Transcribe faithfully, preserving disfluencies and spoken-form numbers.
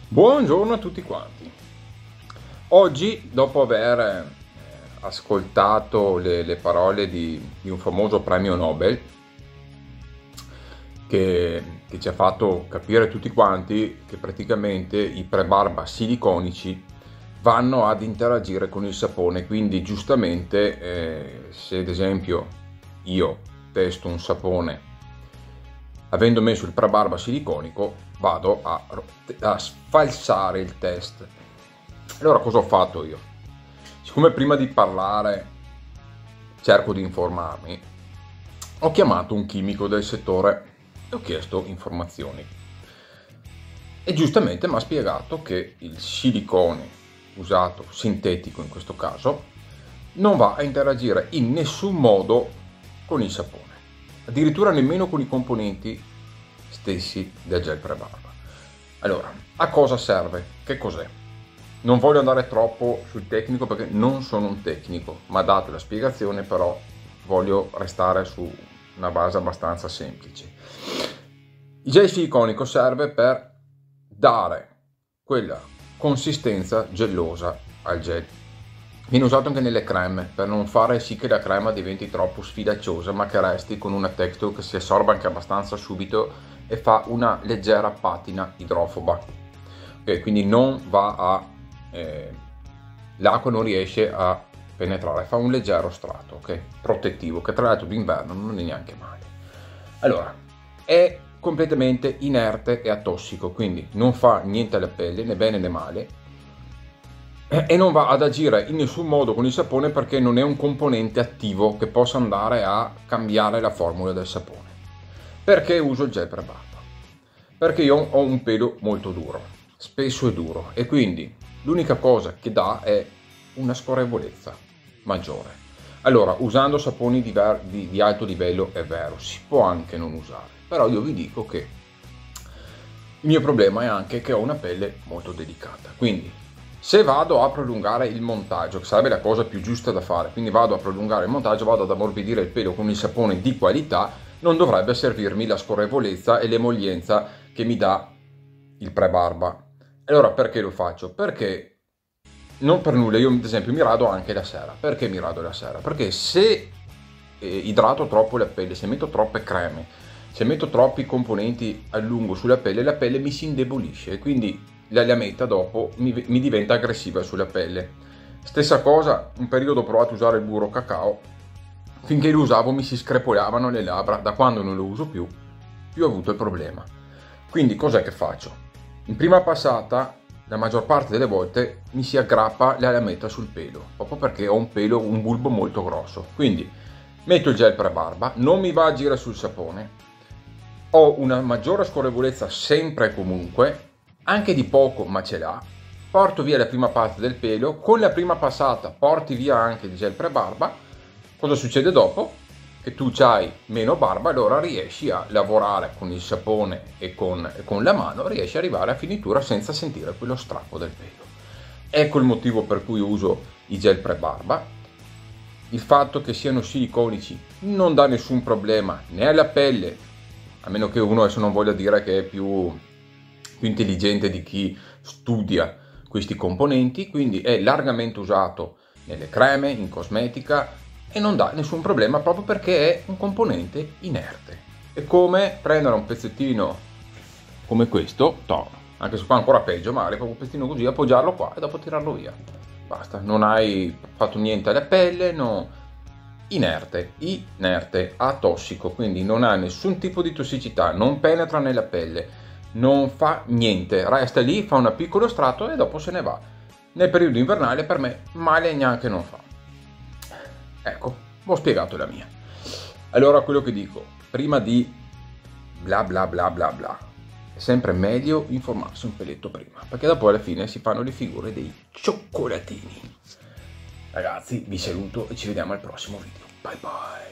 Buongiorno a tutti quanti. Oggi, dopo aver eh, ascoltato le, le parole di, di un famoso premio Nobel che, che ci ha fatto capire tutti quanti che praticamente i prebarba siliconici vanno ad interagire con il sapone, quindi giustamente eh, se ad esempio io testo un sapone avendo messo il prebarba siliconico, vado a, a sfalsare il test. Allora cosa ho fatto io? Siccome prima di parlare cerco di informarmi, ho chiamato un chimico del settore e ho chiesto informazioni. E giustamente mi ha spiegato che il silicone usato, sintetico in questo caso, non va a interagire in nessun modo con il sapone, addirittura nemmeno con i componenti stessi del gel prebarba. Allora, a cosa serve? Che cos'è? Non voglio andare troppo sul tecnico perché non sono un tecnico, ma date la spiegazione, però voglio restare su una base abbastanza semplice. Il gel siliconico serve per dare quella consistenza gellosa al gel. Viene usato anche nelle creme per non fare sì che la crema diventi troppo sfilaciosa, ma che resti con una texture che si assorba anche abbastanza subito e fa una leggera patina idrofoba. Okay, quindi non va a eh, l'acqua non riesce a penetrare, fa un leggero strato, ok, protettivo, che tra l'altro d'inverno non è neanche male. Allora, è completamente inerte e atossico, quindi non fa niente alla pelle, né bene né male, e non va ad agire in nessun modo con il sapone perché non è un componente attivo che possa andare a cambiare la formula del sapone. Perché uso il gel prebarba? Perché io ho un pelo molto duro, spesso è duro, e quindi l'unica cosa che dà è una scorrevolezza maggiore. Allora, usando saponi di, di, di alto livello è vero, si può anche non usare, però io vi dico che il mio problema è anche che ho una pelle molto delicata, quindi se vado a prolungare il montaggio, che sarebbe la cosa più giusta da fare, quindi vado a prolungare il montaggio, vado ad ammorbidire il pelo con il sapone di qualità, non dovrebbe servirmi la scorrevolezza e l'emolienza che mi dà il prebarba. Allora perché lo faccio? Perché non per nulla, io ad esempio mi rado anche la sera. Perché mi rado la sera? Perché se eh, idrato troppo la pelle, se metto troppe creme, se metto troppi componenti a lungo sulla pelle, la pelle mi si indebolisce e quindi la lametta dopo mi, mi diventa aggressiva sulla pelle. Stessa cosa, un periodo ho provato a usare il burro cacao, finché lo usavo mi si screpolavano le labbra, da quando non lo uso più, più ho avuto il problema. Quindi cos'è che faccio? In prima passata, la maggior parte delle volte mi si aggrappa la lametta sul pelo, proprio perché ho un pelo, un bulbo molto grosso. Quindi metto il gel prebarba, non mi va a girare sul sapone, ho una maggiore scorrevolezza sempre e comunque, anche di poco ma ce l'ha, porto via la prima parte del pelo, con la prima passata porti via anche il gel prebarba. Cosa succede dopo? Che tu hai meno barba, allora riesci a lavorare con il sapone e con, e con la mano, riesci ad arrivare a finitura senza sentire quello strappo del pelo. Ecco il motivo per cui uso i gel prebarba. Il fatto che siano siliconici non dà nessun problema né alla pelle, a meno che uno adesso non voglia dire che è più, più intelligente di chi studia questi componenti, quindi è largamente usato nelle creme, in cosmetica, e non dà nessun problema proprio perché è un componente inerte. È come prendere un pezzettino come questo, no, anche se fa ancora peggio, magari proprio un pezzettino così, appoggiarlo qua e dopo tirarlo via. Basta, non hai fatto niente alla pelle, no. Inerte, inerte, atossico, quindi non ha nessun tipo di tossicità, non penetra nella pelle, non fa niente, resta lì, fa un piccolo strato e dopo se ne va. Nel periodo invernale per me male neanche non fa. Ecco, ho spiegato la mia. Allora quello che dico, prima di bla bla bla bla bla, è sempre meglio informarsi un peletto prima, perché dopo alla fine si fanno le figure dei cioccolatini. Ragazzi, vi saluto e ci vediamo al prossimo video. Bye bye.